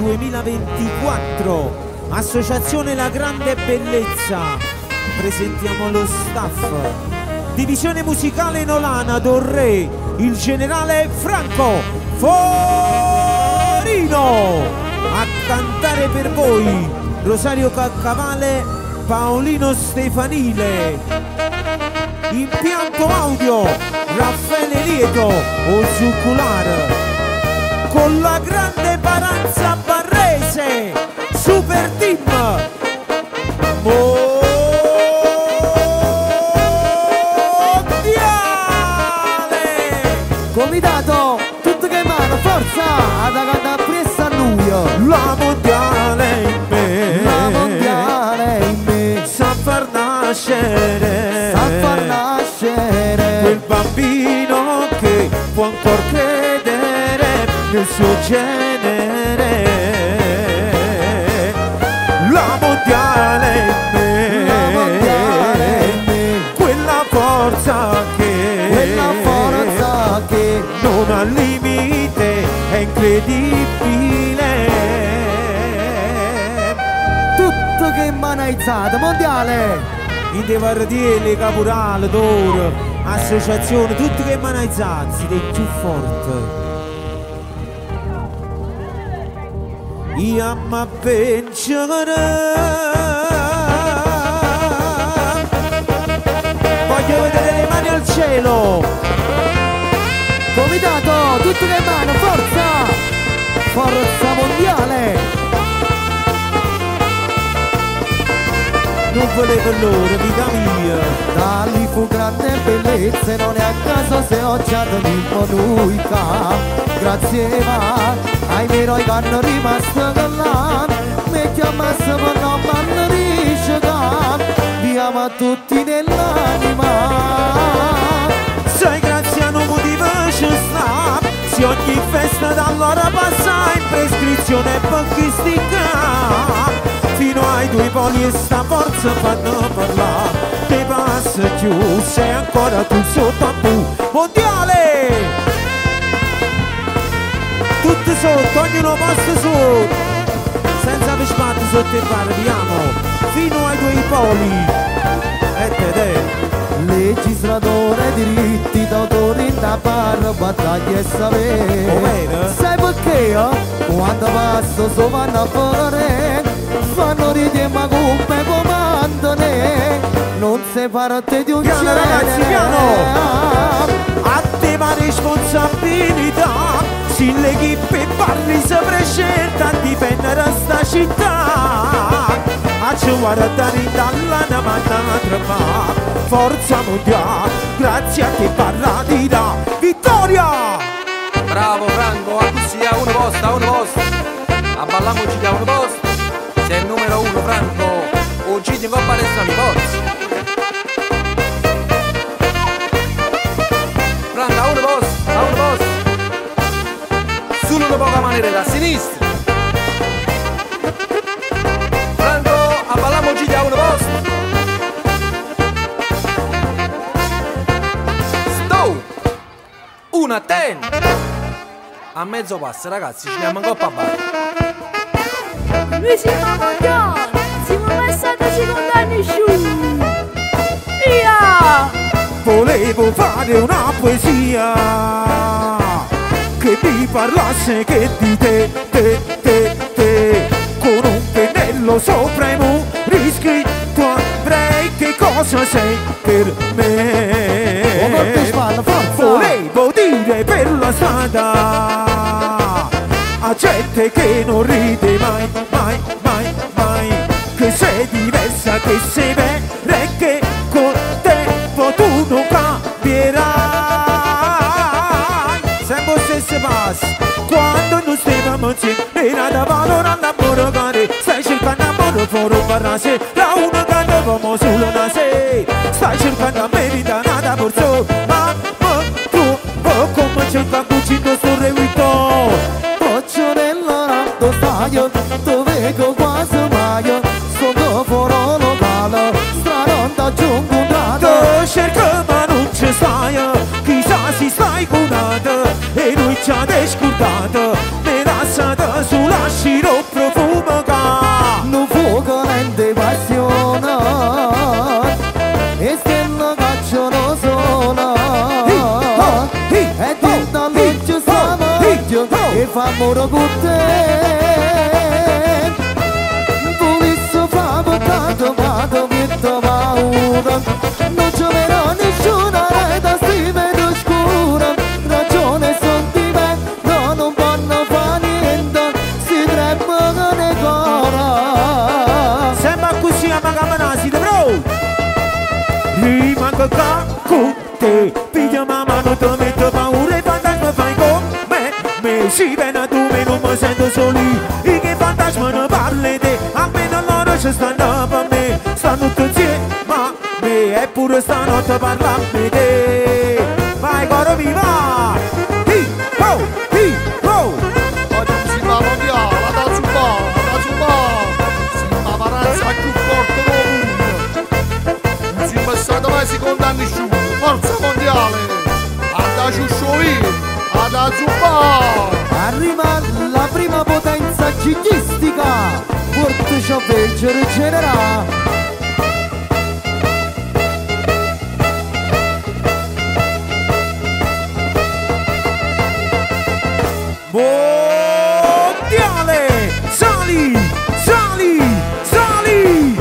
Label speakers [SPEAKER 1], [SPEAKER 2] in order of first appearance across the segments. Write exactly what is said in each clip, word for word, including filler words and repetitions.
[SPEAKER 1] duemilaventiquattro. Associazione La Grande Bellezza. Presentiamo lo staff. Divisione musicale Nolana Dorre, il generale Franco Forino. A cantare per voi Rosario Caccavale, Paolino Stefanile. Impianto audio Raffaele Lieto o Zuccular. Con la grande Paranza Barrese, Super Team Mondiale.
[SPEAKER 2] Comitato, tutto che mano, forza, ad agata pressa a lui.
[SPEAKER 1] La mondiale in me,
[SPEAKER 2] la mondiale in me,
[SPEAKER 1] sa far nascere,
[SPEAKER 2] sa far nascere
[SPEAKER 1] quel bambino che può ancora credere nel suo genere. La mondiale in me,
[SPEAKER 2] la mondiale in me,
[SPEAKER 1] quella forza che,
[SPEAKER 2] quella forza che
[SPEAKER 1] non ha limite, è incredibile.
[SPEAKER 2] tutto che mano alzata, mondiale.
[SPEAKER 1] In dei vardielli, caporale, d'oro, associazione, tutti che mano alzate, siete più forti. Io mi pencerò, voglio vedere le mani al cielo.
[SPEAKER 2] Comitato, tutto che mano, forza, forza mondiale.
[SPEAKER 1] Non volevo loro, vita mia.
[SPEAKER 2] Da lì fu grande bellezza e non è a caso se ho già detto lui ca. Grazie va ai miei eroi che hanno rimasto con là. Mi chiamasse per non vanno risciacà. Viamo a tutti nell'anima.
[SPEAKER 1] Sai grazie a un motivo ci sta. Se ogni festa dall'ora passa in prescrizione panchistica. Fino ai due poli e sta forza fanno parlare. Che passa giù, sei ancora tu sotto a bu. Mondiale! Tutti sotto, ognuno posto su. Senza pescate sotto il bar, vediamo. Fino ai due poli. E te te.
[SPEAKER 2] Legislatore, diritti d'autore in da barra, battaglia e sapere.
[SPEAKER 1] Ovvero?
[SPEAKER 2] Sai perché? Eh? Quando passo so vanno a volare, fanno ridere ma come comandane. Non si parte di un
[SPEAKER 1] piano
[SPEAKER 2] genere.
[SPEAKER 1] ragazzi, piano! A te ma responsabilità. Se l'equipe parli si prescelta a difendere sta città. A ci guardare dalla manna trema. Forza mondiale, grazie a te parla di là. Vittoria!
[SPEAKER 3] Bravo Franco, a così a uno posto, a uno posto. A ballamoci da uno posto. Sei il numero uno Franco. Oggi ti coppa resta mi forza. Franco a uno posto, a uno posto. Solo una poca maniera da sinistra. Franco, a ballamoci da uno posto. Una ten a mezzo passo ragazzi, ci andiamo in coppa a bar.
[SPEAKER 4] Noi siamo mondiali, siamo passati cinquanta anni su. Via!
[SPEAKER 1] Volevo fare una poesia che mi parlasse che di te, te, te, te. Con un pennello sopra i muri scritto avrei che cosa sei per me. Volevo dire per la strada a gente che non ride mai, mai, mai, mai, che sei diversa, che sei vera e che col tempo tu non cambierai. Sempre stesso passo quando non stiamo insieme, era da valore l'amore care. Stai cercando amore fuori un barrase, la una che andavamo solo una sei. Stai cercando a merita nada per so, ma tu come cerca cucino sto rewito.
[SPEAKER 2] Faccio nell'orato stai, dove che quasi mai, sono fuori locale, strada da giungo un dato.
[SPEAKER 1] Cerca ma non ci stai, chissà si stai curata e lui ci ha descurtato, me lasciata sulla sciro
[SPEAKER 2] fa amore con te. Volessi fa portato ma ti metto paura, non ci verrà nessuna rete stima ed scura, ragione sentimento non vanno fa niente, si trema che ne cora.
[SPEAKER 1] Sembra così a Magamanasi, bro! Rimango qua con te, piglia mamma non ti metto paura, i fantasmi fai con me, me si viene tu me non mi sento soli, i che fantasmi non parli te, almeno loro ci stanno per me, stanno tutti insieme, ma me e pure stanotte parla di te, vai coro viva! Hi, ho, hi, ho!
[SPEAKER 5] Oggi si va mondiale, la da zumba, la zumba, si ma paranza più forte del mondo. Non si è passato mai secondo anni su, forza mondiale, alla ciusciovi, alla zumba.
[SPEAKER 2] Arriva la prima potenza cigistica, Porto Ciaveggia regenerà.
[SPEAKER 1] Mondiale! Sali! Sali! Sali!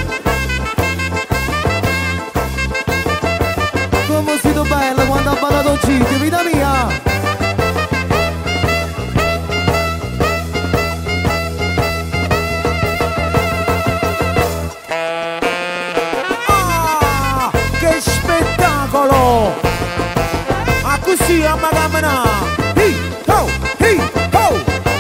[SPEAKER 2] Come siete bella quando ha ballato Gigi, vita mia!
[SPEAKER 1] Ah! Che spettacolo! A così a Magamana! Hi! Ho! Hi! Ho!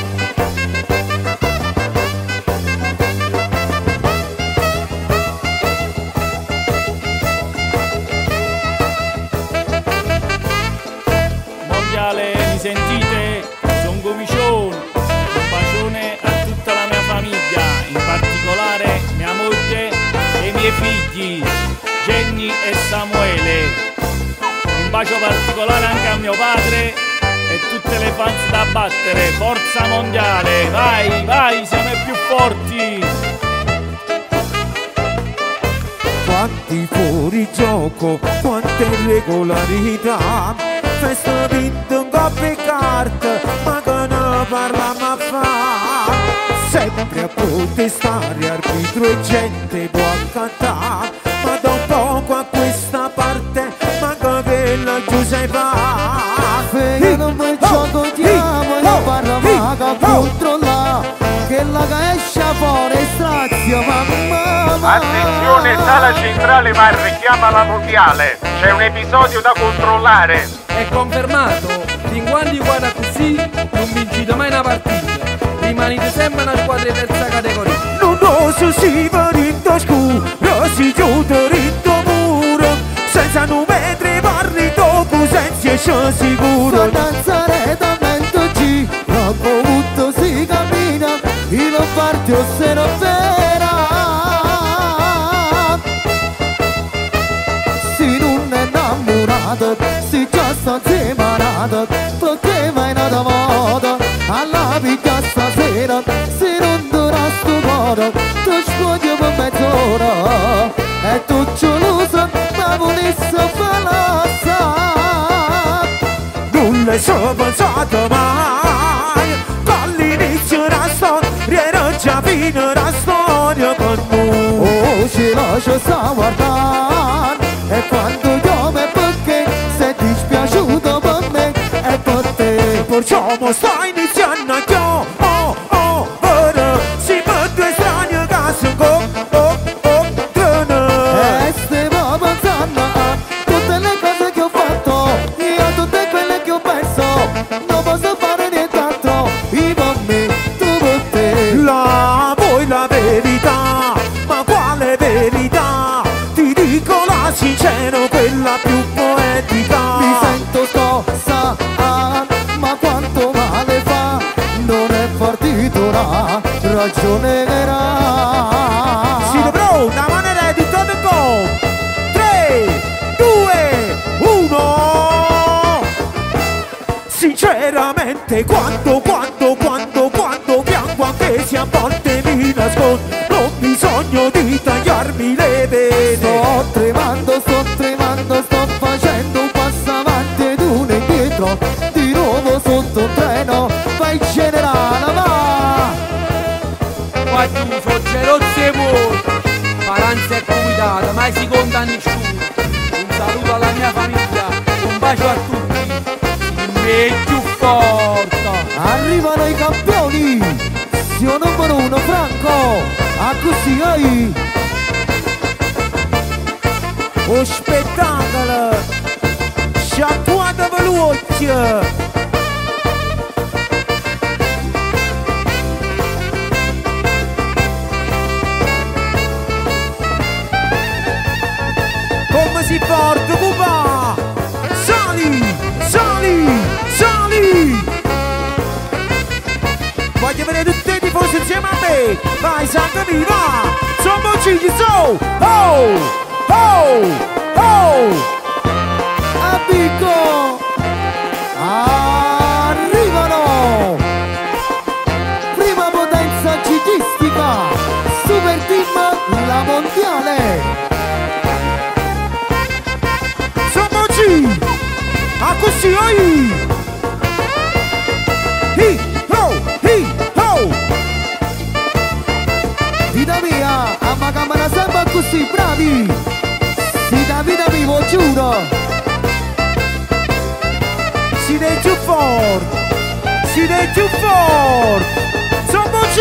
[SPEAKER 6] Mondiale, mi sentite? Sono Comicione, un bacione a tutta la mia famiglia, in particolare mia moglie e i miei figli, Jenny e Samuele. Un bacio particolare anche a mio padre e tutte le fans da battere. Forza mondiale, vai, vai, siamo i più forti!
[SPEAKER 1] Quanti fuori gioco, quante irregolarità, festa vinto un coppia e carte, ma che ne parliamo a fa? Sempre a protestare, arbitro e gente può accattare, ma da un poco a questa parte, manca che la Giuseppe fa.
[SPEAKER 2] Che non mi gioco diamo, io parlo maga controlla, che la che esce fuori strazio, mamma.
[SPEAKER 7] Attenzione, sala centrale va il richiamo alla mondiale, c'è un episodio da controllare.
[SPEAKER 3] È confermato, fin quando guarda così non vincite mai una partita, rimanete sempre una squadra di terza categoria.
[SPEAKER 1] Non oso si va ritto scuro, si chiude ritto muro, senza non mettere parli dopo, senza esce sicuro.
[SPEAKER 2] Sto danzare da mento G, l'ho voluto si cammina, io non parti o se non vera. Si non è innamorato, si già sta separata, perché mai nata moda, alla picca stasera, si non dura sto cuore, ti spoglio per mezz'ora, e tu gelosa, ma volessi falassa.
[SPEAKER 1] Non le so pensato mai, all'inizio la storia era già fine la storia con noi.
[SPEAKER 2] Oh, ci lascio sta guardare, e quando io mi perché sei dispiaciuto per me e per te.
[SPEAKER 1] Perciò mo sta iniziando a chiò, oh oh, ora si mette strane case con, oh oh, trene.
[SPEAKER 2] E stiamo pensando a tutte le cose che ho fatto, io a tutte quelle che ho perso, non posso fare nient'altro, io per me, tu per te.
[SPEAKER 1] La vuoi la verità, ma quale verità? Ti dico la sincera, quella più poetica.
[SPEAKER 2] Mi sento scossa, ah, ma quanto male fa, non è partito la ragione vera.
[SPEAKER 1] Si dovrà una maniera di tutto il go. tre, due, uno. Sinceramente quando, quando, quando, quando piango anche se a volte mi nascondo, non bisogno di tagliarmi le vene.
[SPEAKER 2] Sto tremando, sto tremando, sto facendo un passo avanti ed uno indietro, di nuovo sotto un treno, vai
[SPEAKER 3] mai si conta nessuno. Un saluto alla mia famiglia, un bacio a tutti, il più forte.
[SPEAKER 2] Arrivano i campioni, zio numero uno Franco, a così hai.
[SPEAKER 1] O spettacolo, sciacquata veloce. Come si porta, Cuba? Sali, sali, sali! Voglio vedere tutti i tifosi insieme a me. Vai, Santa Viva! Sommo Cigli, so! Oh! Oh! Oh!
[SPEAKER 2] Amico! Arrivano! Prima potenza cigistica, Super Team, la mondiale!
[SPEAKER 1] Sommo G! A così, oi! Hi! Ho! Hi! Ho!
[SPEAKER 2] Vita mia, a ma camera sempre così, bravi! Si da vita vivo, giuro!
[SPEAKER 1] Siete più forti! Siete più forti! Sommo G!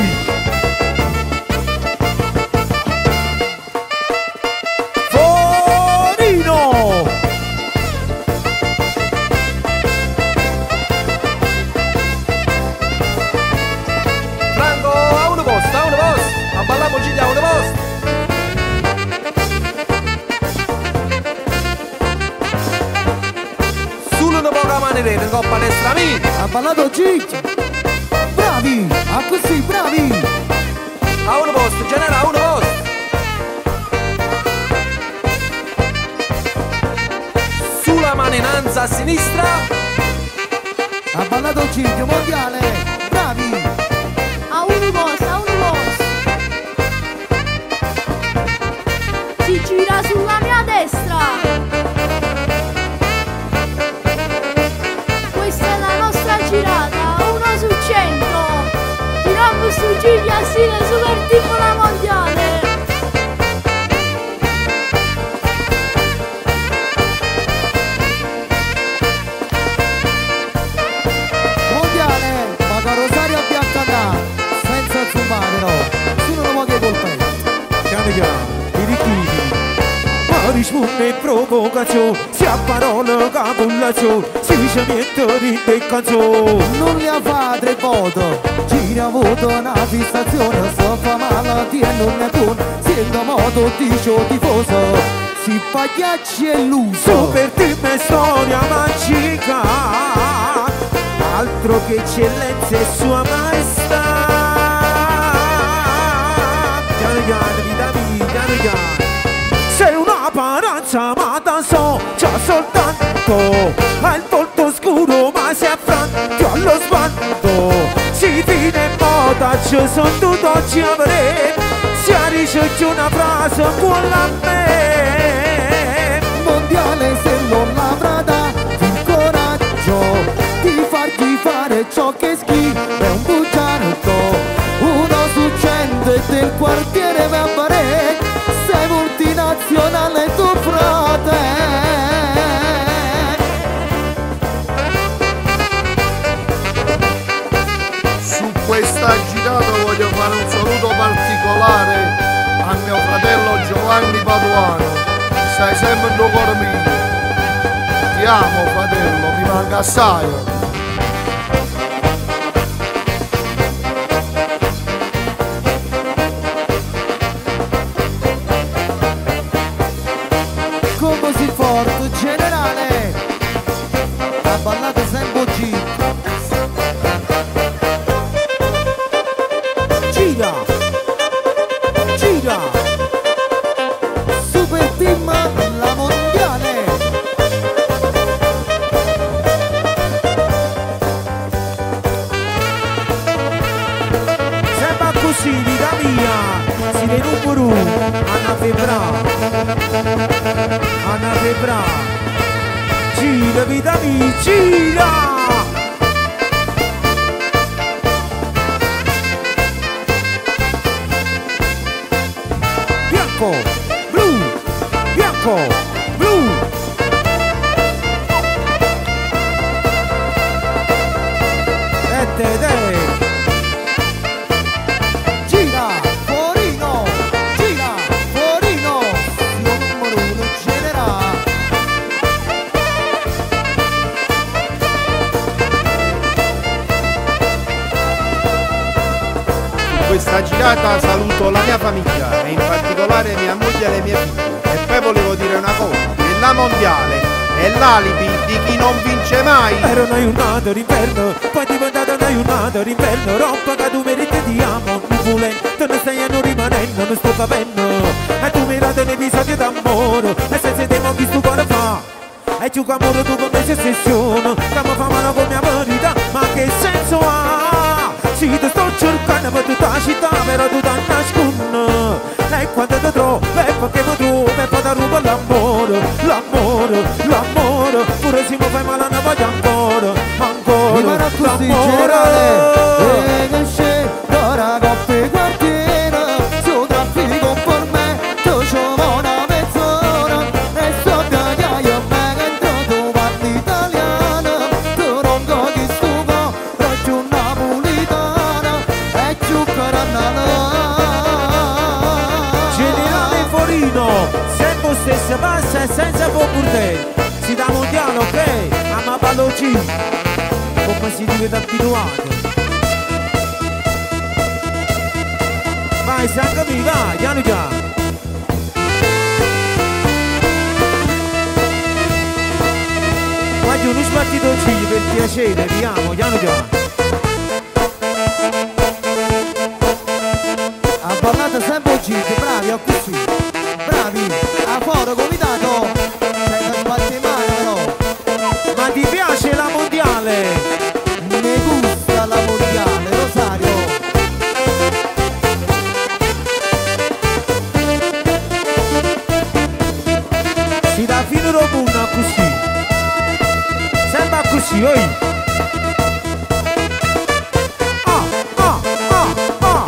[SPEAKER 1] Forino!
[SPEAKER 3] Franco, a uno posto, a uno posto, a ballamoci a uno posto. Solo una poca manerete in coppa destra mia.
[SPEAKER 2] Ha ballato Gigi! Bravi! A così, bravi!
[SPEAKER 3] A uno posto, genera a uno posto. Sulla manenanza a sinistra.
[SPEAKER 2] Ha ballato Gigi, mondiale! Bravi!
[SPEAKER 4] A uno posto, a uno posto. Si gira sulla mia destra. Questa è la nostra girata, uno su cento. Tiriamo su Gigli a stile super tipo la mondiale.
[SPEAKER 2] Mondiale! Ma da Rosario a Biancandà! Senza zumbare, no! Tu non lo vuoi che colpire!
[SPEAKER 1] Piano piano, i ricchini. Ma risponde provocazione, si a parole capullazione, si dice niente di canzone.
[SPEAKER 2] Non li ha fa tre voto, gira voto una fissazione, se fa malattia e non ne buono, sento moto dice tifoso, si fa ghiacci e l'uso.
[SPEAKER 1] Super team è storia magica, altro che eccellenza e sua maestà. Piano piano, vita mia, piano piano. Sei una paranza ma da so, già soltanto ha il volto scuro ma si affranto allo sguardo. Si fine in moda, ci sono tutto oggi a vedere, si riceve una frase buona a me.
[SPEAKER 2] Mondiale se non l'avrà dato il coraggio di farti fare ciò che schifo è un bugiardo, uno su cento del quartiere va a fare, sei multinazionale tuo frate.
[SPEAKER 5] Su questa girata voglio fare un saluto particolare a mio fratello Giovanni Paduano. Sei sempre in tuo cuore mio. Ti amo fratello, mi manca assai.
[SPEAKER 2] Come si forte generale, ha ballato sempre G.
[SPEAKER 1] Gira, gira,
[SPEAKER 2] Super Team, la mondiale.
[SPEAKER 1] sembra così vita mia, si dei numero uno, Anna Febra, Anna Febra, gira vita mia, gira! Bianco, blu, bianco, blu. E te, te.
[SPEAKER 2] Gira, Forino, gira, Forino, io numero uno generale.
[SPEAKER 8] In questa girata saluto la mia famiglia e in particolare mia moglie e le mie figlie. E poi volevo dire una cosa, che la mondiale è l'alibi di chi non vince mai.
[SPEAKER 1] Era una giornata d'inverno, poi è diventata una giornata d'inverno. Roba che tu meriti di amo, non volendo, non stai non rimanendo, non sto capendo. E tu mi dai un episodio d'amore, e se sentiamo chi sto cuore fa. E tu che amore tu con me sei sessione, che mi fa male con mia verità, ma che senso ha? Sì, ti sto cercando per tutta la città, però tu ti nascondi. E quando ti trovo, è perché mi trovo, e poi ti rubo l'amore, l'amore, l'amore. Pure se mi fai male non voglio ancora, ancora,
[SPEAKER 2] Rimane così generale, e che c'è, ora coppe quartiere, su traffico per me, tu ci vuoi una mezz'ora, e so che io me che entro tu parli italiano, tu non godi stupo, raggiù napolitana, e giù caranala.
[SPEAKER 1] Generale Forino, sempre stessa passa e senza po' burdel. Si dà mondiale, ok? A ma ballo G, come si diventa abituato. Vai, sangue mi vai, piano piano. Voglio uno sbattito G per piacere, vediamo, piano piano.
[SPEAKER 2] Ha parlato sempre Gigi, bravi, ho così, bravi, a foro comitato, sei da sbatti male però,
[SPEAKER 1] Ma ti piace la mondiale?
[SPEAKER 2] mi gusta la mondiale, Rosario.
[SPEAKER 1] Si dà fino a punta così. Sembra così, oi. Ah, ah, ah, ah.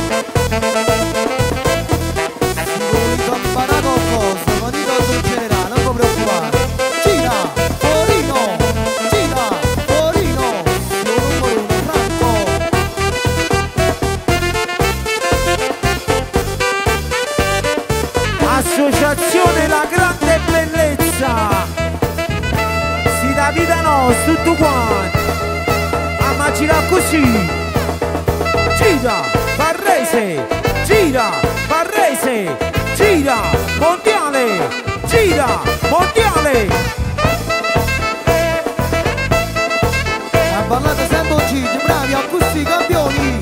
[SPEAKER 2] Si vuole campare qualcosa, ma dico al generale, non può preoccupare. Gira, Forino, gira, Forino, io numero uno, Franco.
[SPEAKER 1] Associazione La Grande Bellezza. Si dà vita nostra, tutto quanto. Ah, ma gira così. Gira, Varrese, gira, Varrese, gira, mondiale, gira, mondiale.
[SPEAKER 2] Ha parlato sempre Gigi, bravi, ho così, campioni.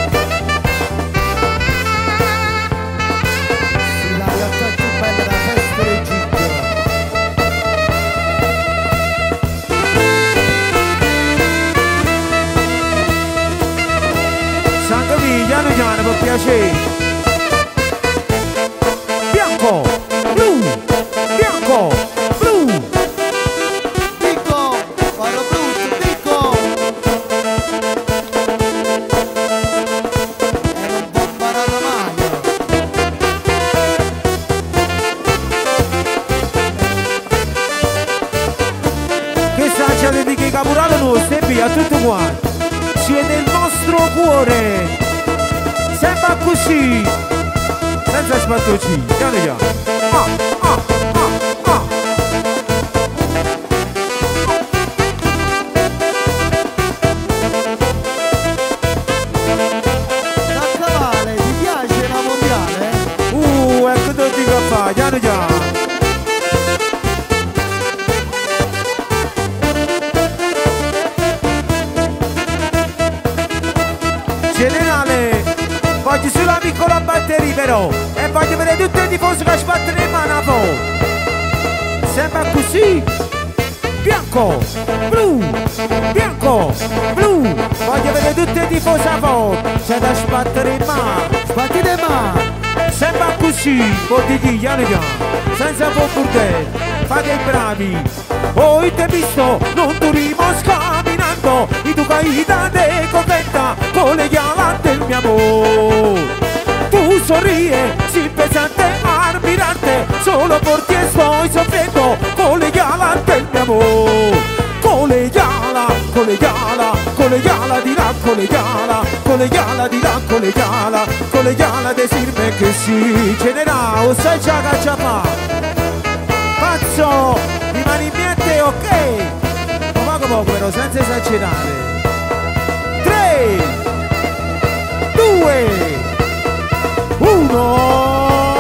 [SPEAKER 2] Sì, la realtà più bella da festa del Gigi.
[SPEAKER 1] Sangue mio, piano piano per piacere. Bianco, blu, bianco, blu.
[SPEAKER 2] Picco, parlo brutto, picco. E non può imparare mai.
[SPEAKER 1] Che saggia di che caporale nostro e via tutto quanto. Siete il nostro cuore. Sembra così. Senza spattoci, piano piano. Ah, ah, ah, ah.
[SPEAKER 2] Da cavale, ti piace la mondiale?
[SPEAKER 1] Uh, ecco tutti che fa, piano piano. Generale, voglio solo una piccola batteria però. E voglio vedere tutti i tifosi che sbattono in mano a voi. Sembra così. Bianco, blu, bianco, blu. Voglio vedere tutti i tifosi a voi. C'è da sbattere in mano.
[SPEAKER 2] Sbattite mano.
[SPEAKER 1] Sembra così, potiti, piano piano, senza po' burdel, fate i bravi. Oh, te visto, non durimo camminando, i tu caita de coquetta, con le chiavi del mio amore. Tu sorrie, si pesante a mirarte, solo por ti estoy sufriendo, colegiala del mi amor. Colegiala, colegiala, colegiala, dirá colegiala, colegiala, dirá colegiala, colegiala, decirme que sí. Generale, sai già che già fa? Pazzo, rimani in mente, ok? Poco poco però, senza esagerare. Tre, due, uno.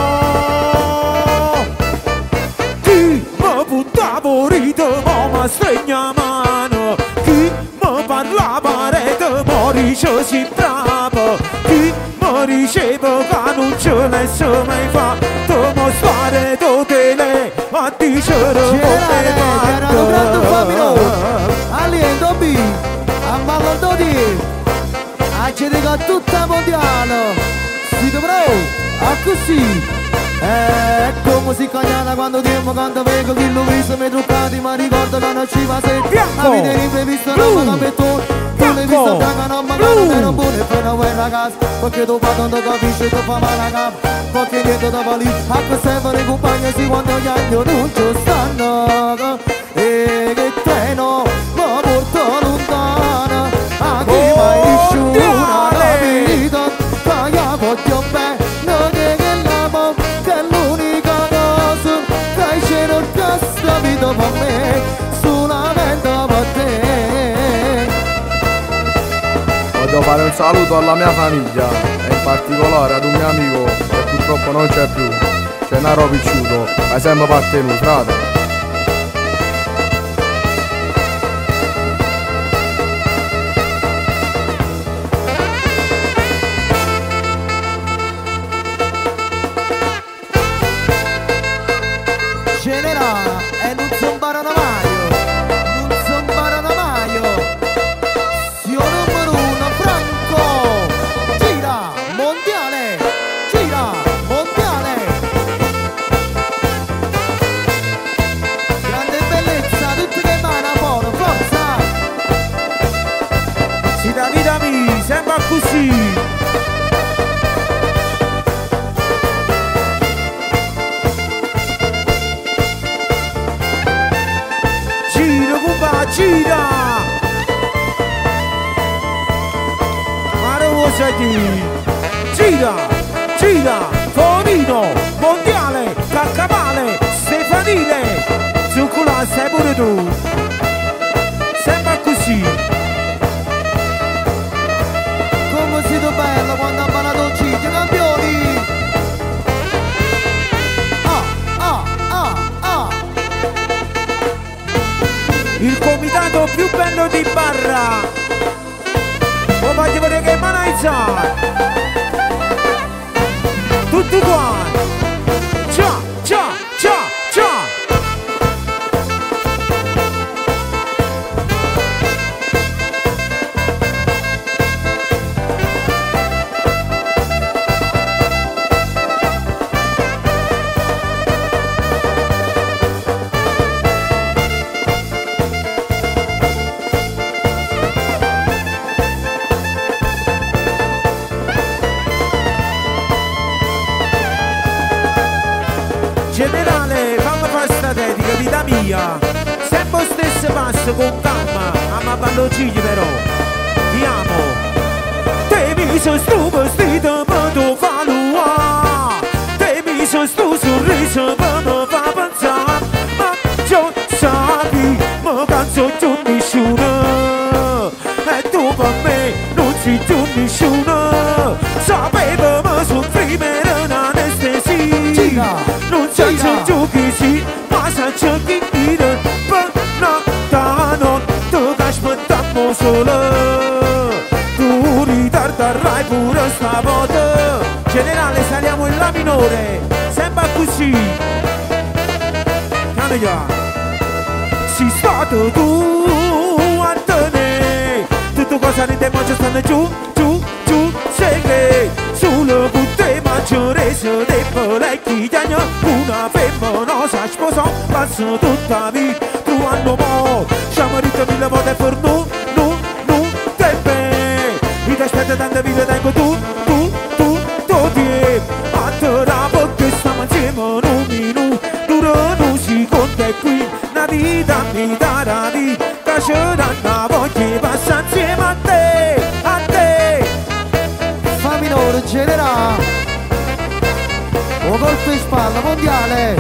[SPEAKER 1] Chi mi buttava rito, ma stregna mano. Chi mi parlava rete, ma dice si bravo. Chi mi diceva che non ce l'hai mai fatto, mostrare tutte le a dicere
[SPEAKER 2] Generale, era un grande famiglia. Aliento B, a Malando D, a ci dico tutta mondiale. Si dovrò, a così. Eh, come si cagnana quando tempo quando vengo chi lo visto mi truccati ma ricordo che non ci va se avete l'imprevisto non me lo metto tu l'hai visto che non magari non ero buono e poi non vuoi ragazzo perché tu fa quando capisci tu fa male a capo perché niente da valì a sempre le compagne si quando gli anni non ci stanno e che treno mi porto lontano a chi mai nessuno la vita che io voglio bene questa vita per me, solamente per te.
[SPEAKER 3] Voglio fare un saluto alla mia famiglia e in particolare ad un mio amico che purtroppo non c'è più, Gennaro Picciuto, ma sempre parte lui, frate.
[SPEAKER 2] Generale, e non si imparano mai, non si imparano mai. Zio numero uno, Franco, gira, mondiale, gira, mondiale. Grande bellezza, tutte le mani a buono, forza.
[SPEAKER 1] Si da vita mi, sembra così. Gira! Ma non sai chi? Gira! Gira! Tonino! Mondiale! Caccavale! Stefanile! Zuccola sei pure tu! Sembra così!
[SPEAKER 2] Come siete bello quando ha balato Ciglia, campioni! Ah! Ah! Ah! Ah!
[SPEAKER 1] Il comitato più bello di barra, lo voglio vedere che manazza, tutti quanti, ciao, ciao, ciao, ciao. Generale, fammi fare sta dedica, vita mia. Sempre lo stesso passo con calma, ma ballo cigli però. Ti amo. Te mi sono sto vestito per tu fa l'ua. Te mi sono sto sorriso per me fa pensare. Ma già sapi, mi canso giù nessuno. E tu per me non sei giù nessuno. Sapevo mi soffrire un'anestesia. Non c'è giochi sì, ma se c'è chi dire per Natale tu che aspettiamo solo. Tu ritarderai pure stavolta. Generale saliamo in La minore, sempre così. Cambia. Si stato tu a tenere. Tutto cosa ne tempo ci stanno giù, giù, giù, segre. Sulle butte maggiore se debbo lecchi gagna. Una femmina si sposò, passa tutta la vita. Tu hanno mo, siamo ricchi mille volte per noi, noi, noi, te me. Mi ti aspetta tante vite, tengo tu, tu, tu, tu ti. A te la è qui una vita mi darà vita, che c'è una voglia passa insieme a te, a te.
[SPEAKER 2] Fa minore generale, un colpo di spalla mondiale.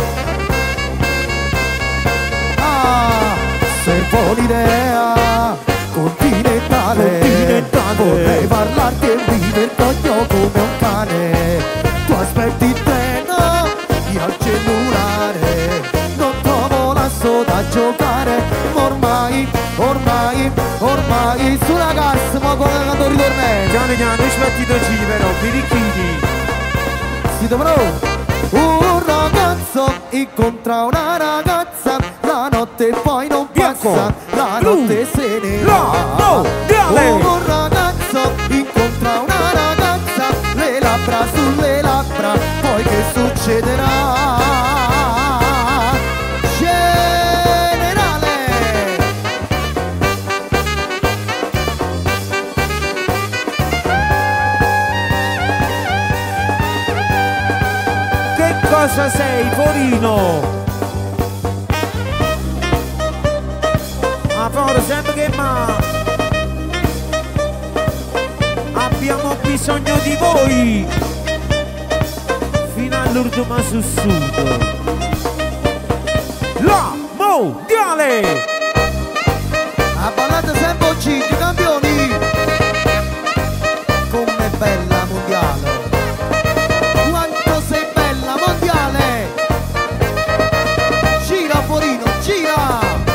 [SPEAKER 2] Ah, se vuoi un'idea continentale, continentale, vorrei parlarti e vivere cogno come un cane. Tu aspetti il treno, io al cellulare, non trovo l'asso da giocare, ma ormai, ormai, ormai sulla cassa, ma con la canto ritornello.
[SPEAKER 1] Piano piano, aspetti due giri però, birichini.
[SPEAKER 2] Si dovrò. Un ragazzo incontra una ragazza, la notte poi non passa, la notte se ne va. Un ragazzo incontra una ragazza, le labbra sulle labbra, poi che succederà? Generale!
[SPEAKER 1] Che cosa sei, Porino? A fare sempre che ma abbiamo bisogno di voi fino all'ultimo sussurro. La mondiale!
[SPEAKER 2] Ha ballato sempre oggi, campioni! Com'è bella mondiale! Quanto sei bella mondiale! Gira Porino, gira!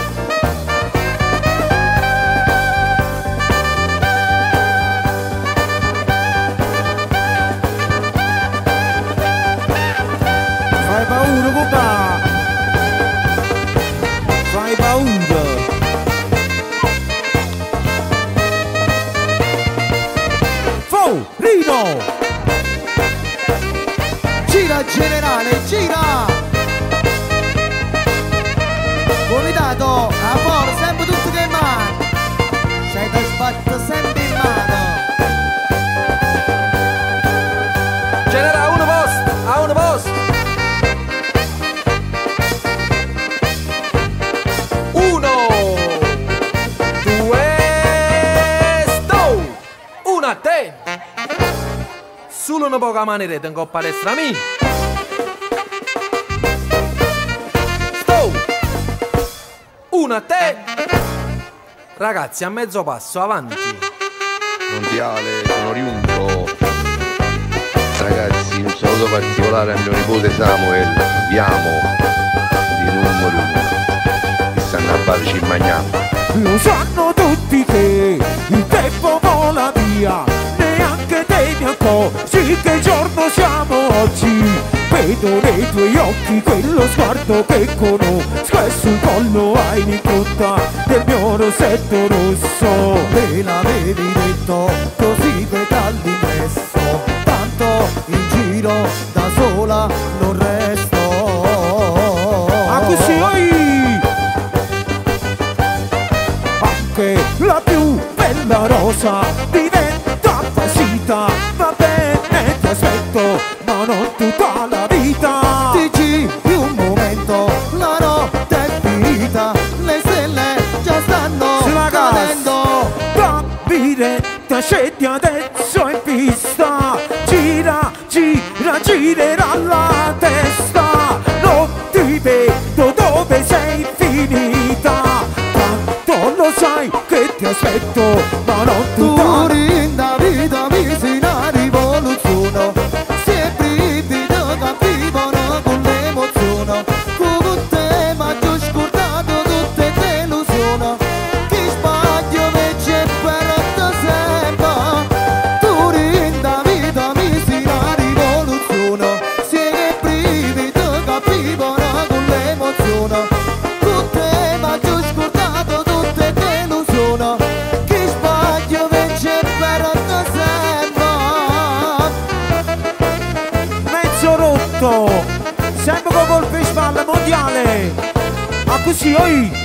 [SPEAKER 1] Fai paura, papà! Fai paura! Rino!
[SPEAKER 2] Gira generale, gira! Comitato, a fuori, sempre tutto che in mano! Sei da sbatto sempre in mano!
[SPEAKER 3] Generale, a uno posto, a uno posto. Uno, due, sto! Uno a te! Solo una poca manieretta in coppa destra mia. Sto! Uno a te! Ragazzi, a mezzo passo, avanti.
[SPEAKER 9] Mondiale, sono riunto. Ragazzi, un saluto particolare a mio nipote Samuel. Vi amo di numero uno. E stanno a bar ci mangiamo.
[SPEAKER 1] Lo sanno tutti che il tempo vola via, neanche te mi accorgi che giorno siamo oggi. Vedo nei tuoi occhi quello sguardo che conosco e sul collo hai l'impronta del mio rossetto rosso.
[SPEAKER 2] Me l'avevi detto così per all'ingresso, tanto in giro da sola non resto.
[SPEAKER 1] Ah, così oi! Anche la più bella rosa diventa appassita, va bene ti aspetto ma non tutta la vita.
[SPEAKER 2] Ti giri un momento, la notte è finita, le stelle già stanno cadendo.
[SPEAKER 1] Davide ti scendi adesso in pista, gira, gira, girerà la testa, non ti vedo dove sei finita, tanto lo sai che ti aspetto ma non tutta la
[SPEAKER 2] Turin, vita vicina rivoluzione, se brivido cattivono con l'emozione, con te ma ti ho scordato tutte le illusioni, chi sbaglio invece per te sempre. Turin, vita vicina rivoluzione, se brivido cattivono con l'emozione, con te ma ti ho scordato tutte le illusioni, chi sbaglio invece per te sempre.
[SPEAKER 1] mezzo rotto, sempre con colpi di spalla mondiale, ah così oi!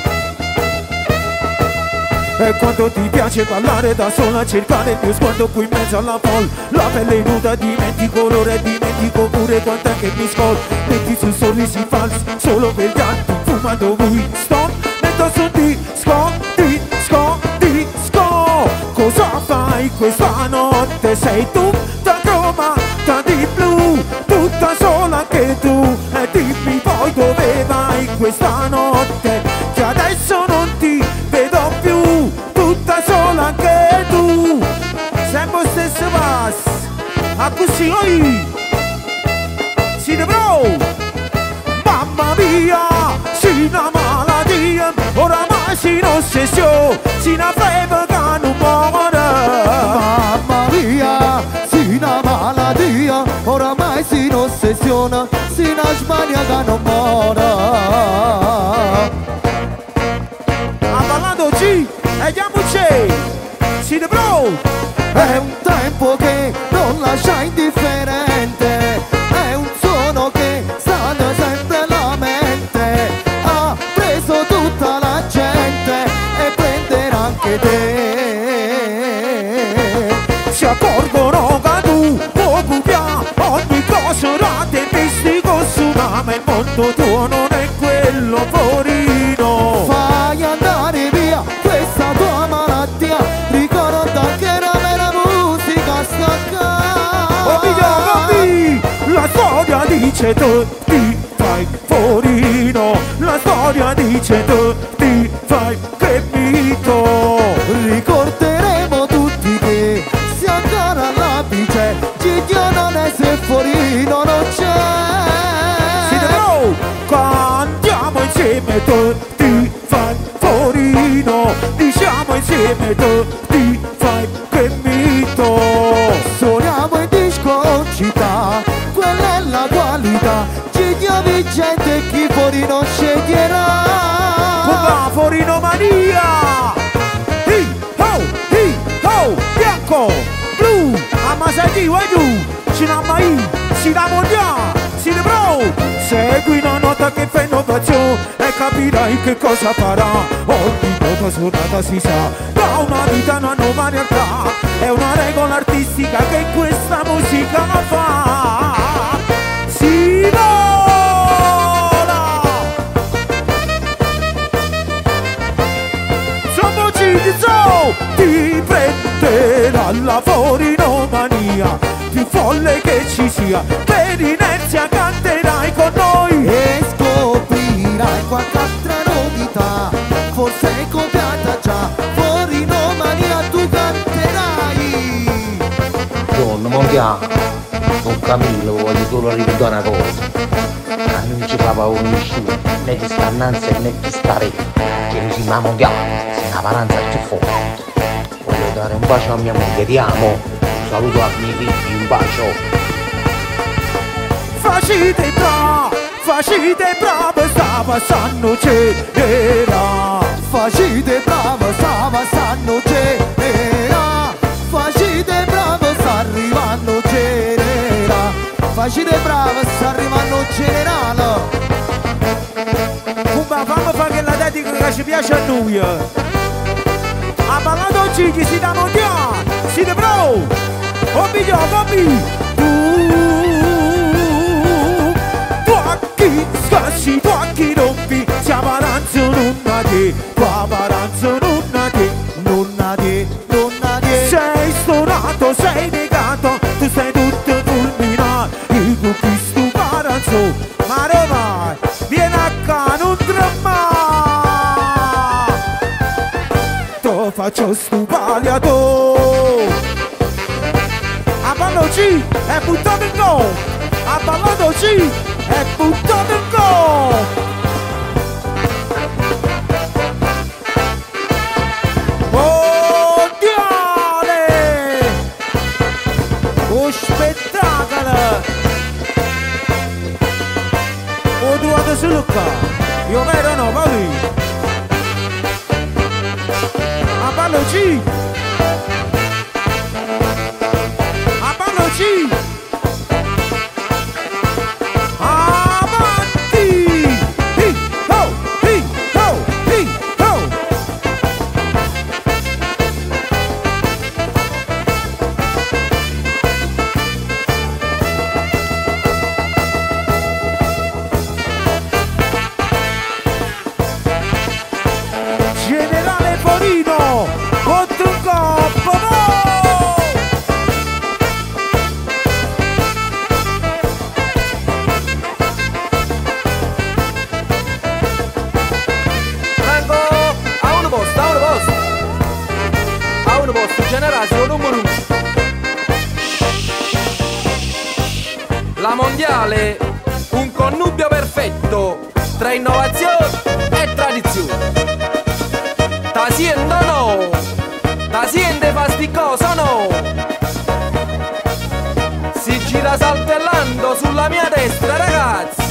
[SPEAKER 1] E quando ti piace ballare da sola, cercare il mio sguardo qui in mezzo alla folla, la pelle nuda, dimentico l'ora e dimentico pure quant'è che mi scol, metti su sorrisi falsi solo per gli altri. fumando Winston, metto su disco, disco, disco. Cosa fai questa notte? Sei tutta cromata di blu, tutta sola anche tu. E dimmi poi dove vai questa notte, che adesso non ti vedo più, tutta sola anche tu. Sempre stesso pass, a così oi, si ne bro. Mamma mia, si una malattia, oramai si un'ossessione, si una febbre che non muore.
[SPEAKER 2] Mamma mia, si una malattia, oramai si un'ossessione, si una smania che non muore.
[SPEAKER 1] Ha parlato G, e diamoci, si ne bro.
[SPEAKER 2] È un tempo che non lascia indifferente, è un suono che sta sempre la mente, ha preso tutta la gente e prenderà anche te.
[SPEAKER 1] Si accorgono che tu puoi copiare ogni cosa rate mistico su, ma il mondo tuo non è quello porino.
[SPEAKER 2] Fai andare via questa tua malattia, ricorda che era vera musica stacca.
[SPEAKER 1] Oh mio, la storia dice tu ti fai porino, la storia dice tu ti fai che mito.
[SPEAKER 2] Ricorderemo tutti che si ancora alla bice, Gigio non è se Forino non c'è.
[SPEAKER 1] Si deve cantiamo insieme tutti fai porino, diciamo insieme tutti fai che mito.
[SPEAKER 2] Suoniamo in disco città, quella è la qualità, Gigio vincente e chi Forino sceglierà.
[SPEAKER 1] Come Forino mania! Hi ho, hi ho, bianco, blu, ammasati vai giù, ci na mai, si da mondiale, si ne bro. Segui una nota che fa innovazione e capirai che cosa farà. Ogni nota suonata si sa, da una vita una nuova realtà. È una regola artistica che in questa musica fa. Si vola! Sommo Gizzo ti prenderà la forinomania, più folle che ci sia, per inerzia canterai con noi
[SPEAKER 2] e scoprirai qualche altra novità, forse copiata già, Forinomania tu canterai.
[SPEAKER 10] Don Mondiale, Don Camillo, voglio solo ricordare una cosa, a non ci fa paura nessuno, né chi sta innanzi né chi sta retro, che noi siamo a Mondiale, sei una paranza più forte. Voglio dare un bacio a mia moglie, ti amo, un saluto a miei figli, un bacio.
[SPEAKER 1] Facite bravo, facite bravo, sta passando c'era.
[SPEAKER 2] Facite bravo, sta passando c'era. Facite bravo, sta arrivando c'era. Facite bravo, sta arrivando generale.
[SPEAKER 1] Come fammi fare che la dedica che ci piace a noi. Ha parlato Gigi, si da mondiale, si da bro. Oh mio, oh mio. Scassi tuacchi rompi, siamo aranzo nonna di, qua aranzo nonna di,
[SPEAKER 2] nonna di, nonna di.
[SPEAKER 1] Sei stonato, sei negato, tu sei tutto fulminato, il tuo Cristo aranzo, ma vai, vieni a ca, non tremare, ti faccio stupaliato. A ballo G, è buttato in go, a ballato G, è buttato in go! Mondiale! Un spettacolo! O due si lucca! Io vero no, va lì! A ballo G! A ballo G! Favorino contro un coppo.
[SPEAKER 3] Franco, a un posto, a un posto. A un posto, generasio numero uno. La mondiale, un connubio perfetto tra innovazione e tradizione. Ta siento no, ta siente fasticoso no. Si gira saltellando sulla mia destra, ragazzi.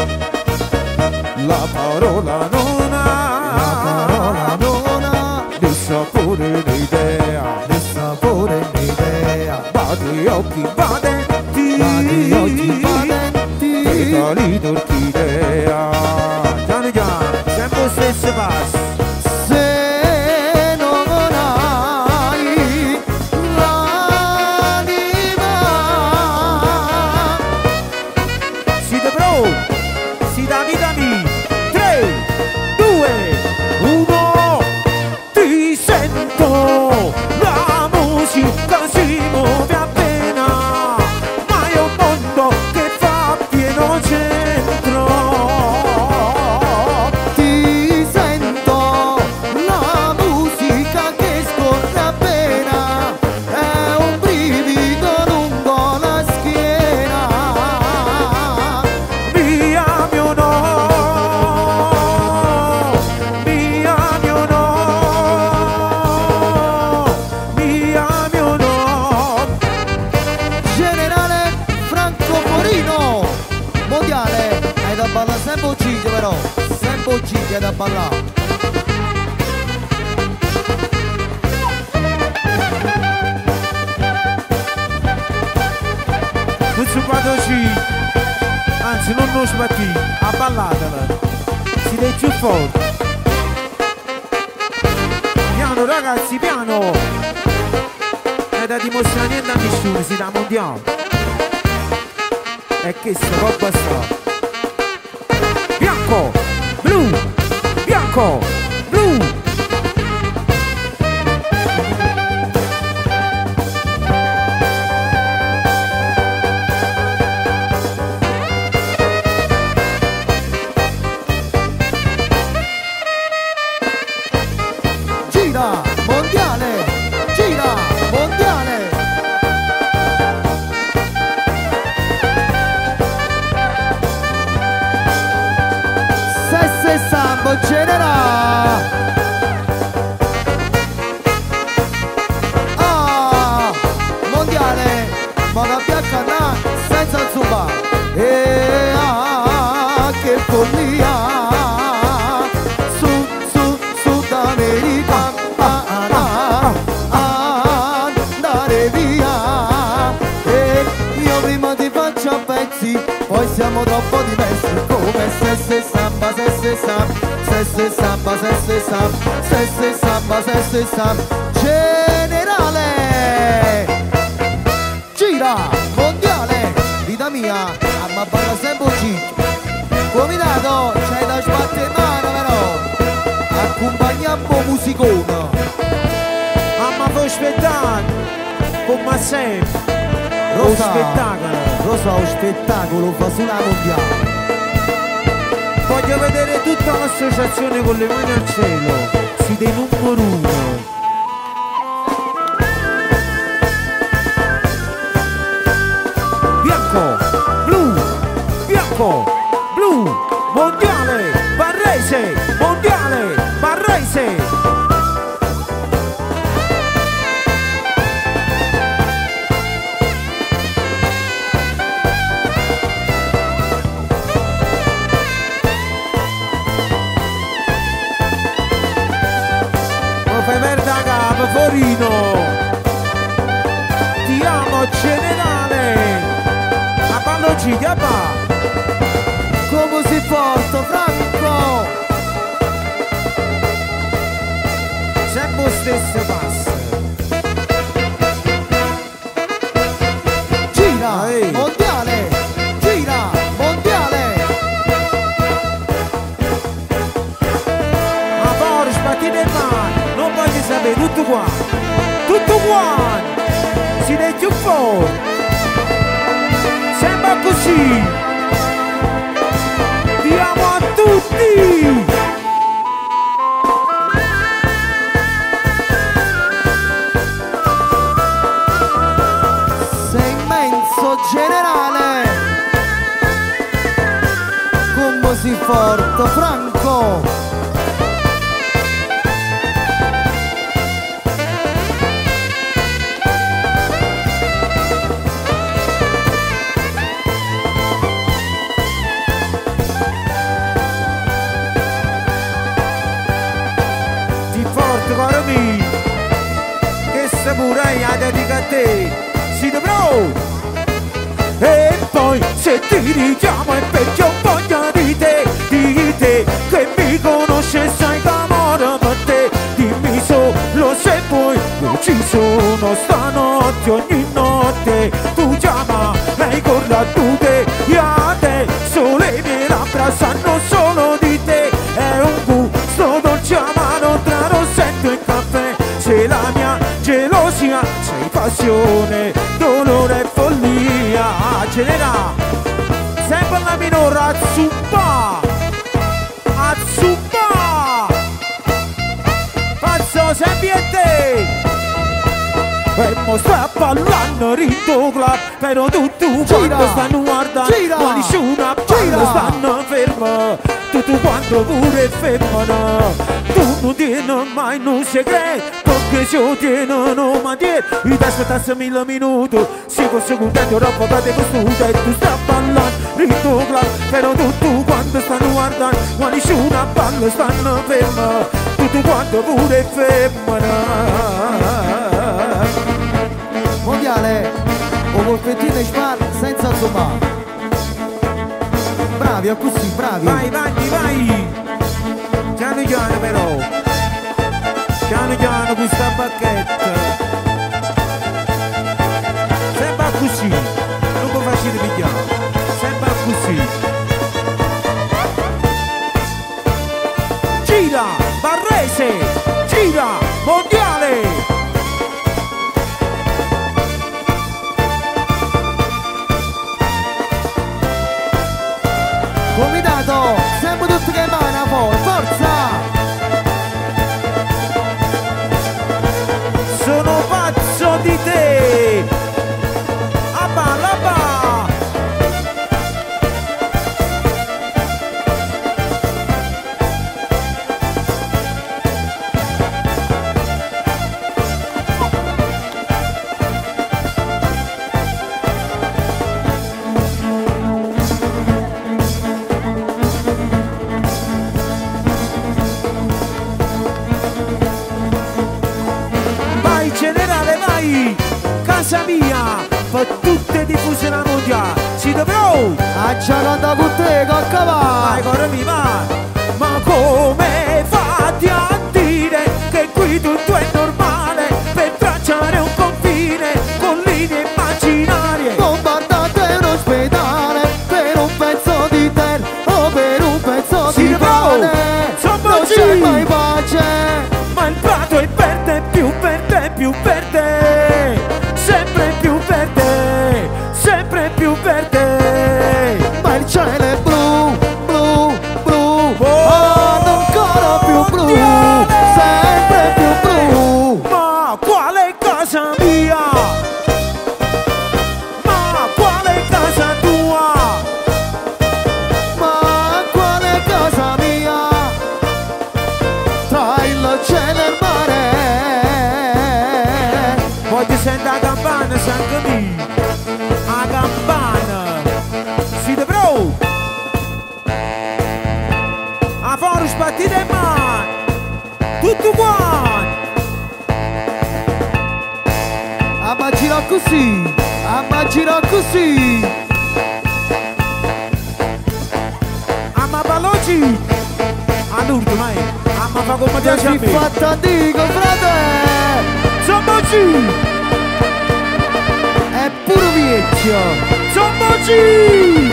[SPEAKER 1] La parola non ha,
[SPEAKER 2] La parola non ha
[SPEAKER 1] del sapore l'idea,
[SPEAKER 2] del sapore l'idea.
[SPEAKER 1] badi occhi badenti,
[SPEAKER 2] Badi occhi badenti,
[SPEAKER 1] petali d'orchidea. Gianni Gian, sempre lo stesso passo.
[SPEAKER 2] se non hai l'anima.
[SPEAKER 1] Si da pro, si da vita mia. tre, due, uno. Ti sento, la musica si muove appena, ma è un mondo che fa pieno centro.
[SPEAKER 2] Ti sento, la musica che scorre appena, è un brivido lungo la schiena.
[SPEAKER 1] Mi ami o no? Mi ami o no? Mi ami o no?
[SPEAKER 2] Generale Franco Favorino, mondiale, hai da ballare sempre uccide però, sempre uccide hai da ballare.
[SPEAKER 1] Questo quadro ci, anzi non lo sbatti, a ballatela, si deve più forte. Piano ragazzi, piano! Non è da dimostrare niente a nessuno, si da mondiale. E che sta roba sta? Bianco, blu, bianco, blu.
[SPEAKER 2] Gira, mondiale, gira, mondiale. Sesse Sambo generale. Ah, mondiale, moda bianca na, senza zumba. E ah, che follia. Su, su, Sud America. Ah, ah, ah, andare via. E io prima ti faccio a pezzi, poi siamo troppo diversi. Come Sesse Samba, Sesse Samba, Sesse Samba, Sesse Samba, Sesse Samba, Sesse Samba. Generale, gira, mondiale, vita mia, a ma balla sempre uscito. Cominato, c'hai da sbattere mano però, accompagniamo musicona.
[SPEAKER 1] Mamma fa spettacolo, come sempre. Lo
[SPEAKER 2] Rosa,
[SPEAKER 1] spettacolo.
[SPEAKER 2] Rosa, lo spettacolo fa sulla mondiale.
[SPEAKER 1] Voglio vedere tutta l'associazione con le mani al cielo. Si dei numero uno. Bianco, blu, bianco, blu, mondiale, Barrese, mondiale, Barrese. Fai merda capo, Favorino. Ti amo generale. A ballo ci va.
[SPEAKER 2] Come si porta, Franco?
[SPEAKER 1] Sempre lo stesso passo.
[SPEAKER 2] Gira,
[SPEAKER 1] Ehi.
[SPEAKER 2] mondiale, gira, mondiale.
[SPEAKER 1] Ma forza, sbatti le mani. Non voglio mondiale, tutto qua, tutto qua, si legge un po', sembra così, diamo a tutti!
[SPEAKER 2] Sei immenso generale, come si forte Franco.
[SPEAKER 1] Pure a dedica a te, si dovrò. E poi se ti diciamo è peggio voglia di te, di te che mi conosce sai che amore per te. Dimmi solo se vuoi, io ci sono stanotte ogni notte. Tu chiama e corra tu te, e adesso le mie labbra sanno solo di te. È un gusto dolce amaro tra rossetto e caffè. Sei la mia gelosia, sei passione, dolore e follia. Genera, sempre la minore, azzuppa, azzuppa. Pazzo, sempre a te. E mo sta ballando Ritto Club, però tutto quanto stanno guardando, ma nessuna balla stanno ferma. Tutto quanto pure femmina. Tu non tieni mai un segreto, perché se lo tienono ma dietro. Io ti aspettassi mille minuti, se fosse contento troppo per te costruito. E tu stai ballando Ritto Club, però tutto quanto stanno guardando, ma nessuna balla stanno ferma. Tutto quanto pure femmina.
[SPEAKER 2] Mondiale, o colpettino e spar senza zoomare. Bravi, è così, bravi.
[SPEAKER 1] Vai, vai, vai. Piano piano però. Piano piano questa bacchetta. Sembra così. Non può facile pigliare. Sembra così. Gira, Barrese. Gira, Mondiale.
[SPEAKER 2] Comitato, sempre tutti che vanno fuori, forza!
[SPEAKER 1] Sono pazzo di te! Abba, abba! Casa mia, fa tutte diffuse la mondiale, ci dovrò!
[SPEAKER 2] A giocare con te, con cavallo!
[SPEAKER 1] Vai, corremi, va! Ma come fatti a dire che qui tutto è normale per tracciare un confine con linee immaginarie?
[SPEAKER 2] Bombardate un ospedale per un pezzo di terra o per un pezzo
[SPEAKER 1] ci
[SPEAKER 2] di pane! Non c'è mai pace!
[SPEAKER 1] Ma il prato è verde, più verde, più verde! Sempre più verde, sempre più verde.
[SPEAKER 2] Ma il cielo è blu, blu, blu. Oh, ancora più blu, sempre più blu.
[SPEAKER 1] Ma quale casa mia? Ma quale casa tua?
[SPEAKER 2] Ma quale casa mia? Tra il cielo e il mare.
[SPEAKER 1] Voglio sentire la campana, sangue mio. La campana. Si dovrò. A fare sbattite mani. Tutto quanto.
[SPEAKER 2] A girare così. A girare così.
[SPEAKER 1] A veloci. All'ultimo, mai. A ma fa come ti
[SPEAKER 2] Si fatta dico, frate.
[SPEAKER 1] Sommoci!
[SPEAKER 2] È puro vecchio!
[SPEAKER 1] Sommoci!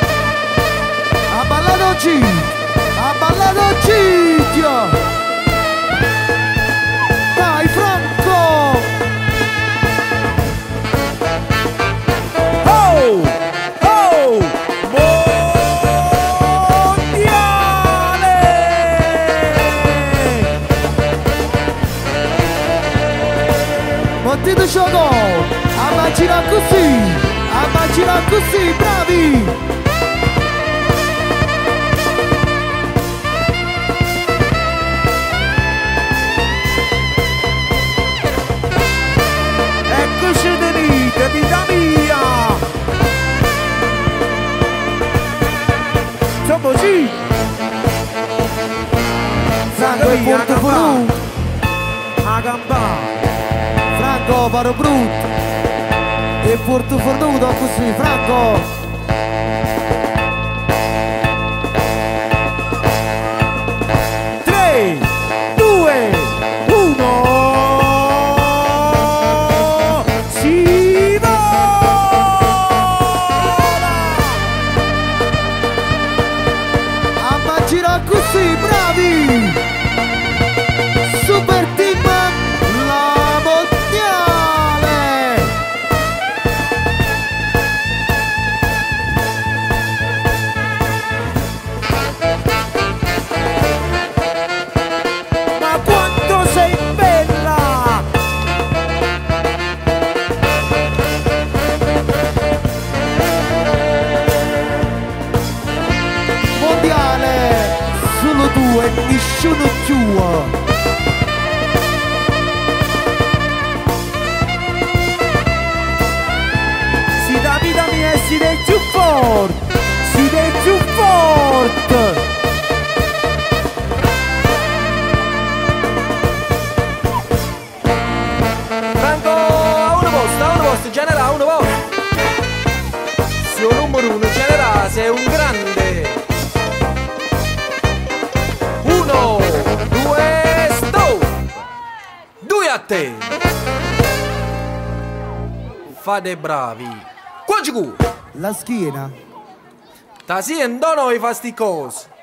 [SPEAKER 2] Ha ballato G! Ha ballato G! questo gioco, immagina così, immagina così, bravi!
[SPEAKER 1] Eccoci venite, vita mia! Insomma sì!
[SPEAKER 2] Franco è forte voluto,
[SPEAKER 1] a gamba!
[SPEAKER 2] Franco paro brutto, è forte fornuto così, Franco!
[SPEAKER 1] tre, due, uno! Si vola!
[SPEAKER 2] Immagina così, bravi! Super team, la mondiale!
[SPEAKER 1] Ma quanto sei bella!
[SPEAKER 2] Mondiale, solo tu e nessuno più!
[SPEAKER 1] Si dà vita mia e si dei più forte! Si dei più forte!
[SPEAKER 3] Franco a uno posto, a uno posto, generale a uno posto. Suo numero uno, generale, sei un grande. Uno, due, stop. Due a te. Fate bravi. Qua giù.
[SPEAKER 2] La schiena.
[SPEAKER 3] Ta si in dono i fasti cose.